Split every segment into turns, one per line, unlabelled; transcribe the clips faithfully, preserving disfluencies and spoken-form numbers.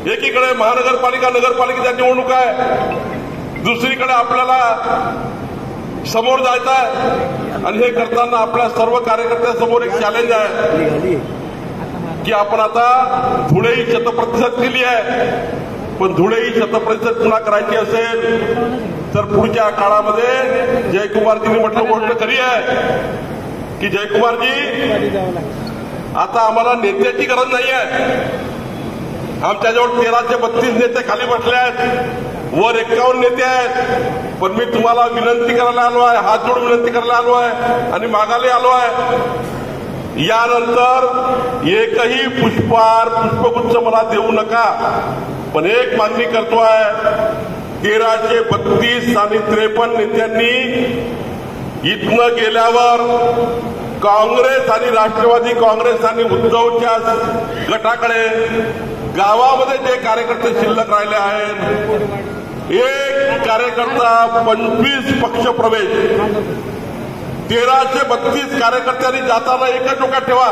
एकीकडे महानगरपालिका नगरपालिकेच्या निवडणुका आहे, दुसरीकडे आपल्याला समोर जायचं आहे आणि हे करताना आपल्या सर्व कार्यकर्त्यांसमोर एक चॅलेंज आहे की आपण आता धुळे ही शतप्रतिशत केली आहे, पण धुळे ही शतप्रतिशत पुन्हा करायची असेल तर पुढच्या काळामध्ये जयकुमारजींनी म्हटलं गोष्ट खरी आहे की जयकुमारजी आता आम्हाला नेत्याची गरज नाही आहे. आमच्याजवळ तेराशे बत्तीस नेते खाली बसले आहेत, वर एक्कावन्न नेते आहेत, पण मी तुम्हाला विनंती करायला आलो आहे, हात जोडून विनंती करायला आलो आहे आणि मागायला आलो आहे, यानंतर एकही पुष्पहार पुष्पगुच्छ मला देऊ नका. पण एक मागणी करतो आहे, तेराशे बत्तीस आणि त्रेपन्न नेत्यांनी इथनं गेल्यावर काँग्रेस आणि राष्ट्रवादी काँग्रेस आणि उद्धवच्या गटाकडे गावामध्ये जे कार्यकर्ते शिल्लक राहिले आहेत, एक कार्यकर्ता पंचवीस पक्ष प्रवेश, तेराशे बत्तीस कार्यकर्त्यांनी जाताना एकच डोक्यात ठेवा,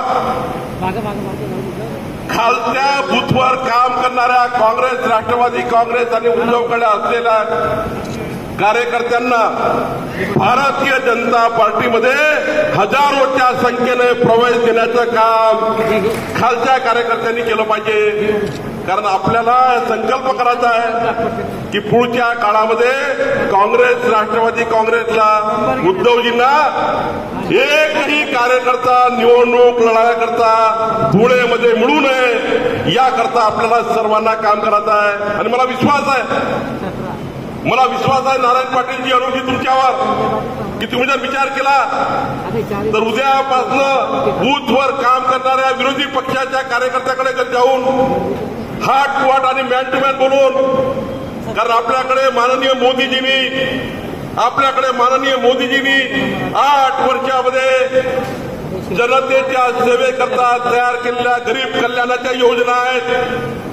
खालच्या बूथवर काम करणाऱ्या काँग्रेस राष्ट्रवादी काँग्रेस आणि उद्धवकडे असलेल्या कार्यकर्त्यांना भारतीय जनता पार्टीमध्ये हजारोच्या संख्येने प्रवेश देण्याचं काम खालच्या कार्यकर्त्यांनी केलं पाहिजे. कारण आपल्याला संकल्प करायचा आहे की पुढच्या काळामध्ये काँग्रेस राष्ट्रवादी काँग्रेसला उद्धवजींना एकही कार्यकर्ता निवडणूक लढण्याकरता धुळेमध्ये मिळू नये, याकरता आपल्याला सर्वांना काम करायचं आहे. आणि मला विश्वास आहे मला विश्वास आहे नारायण पाटीलजी अनुजी तुमच्यावर की तुम्ही जर विचार केला तर उद्यापासून बूथवर काम करणाऱ्या विरोधी पक्षाच्या कार्यकर्त्याकडे जर जाऊन हार्ट टू हार्ट आणि मॅन टू मॅन बोलून, कारण आपल्याकडे माननीय मोदीजींनी आपल्याकडे माननीय मोदीजींनी आठ वर्षामध्ये जनतेच्या सेवेकरता तयार केलेल्या गरीब कल्याणाच्या योजना आहेत.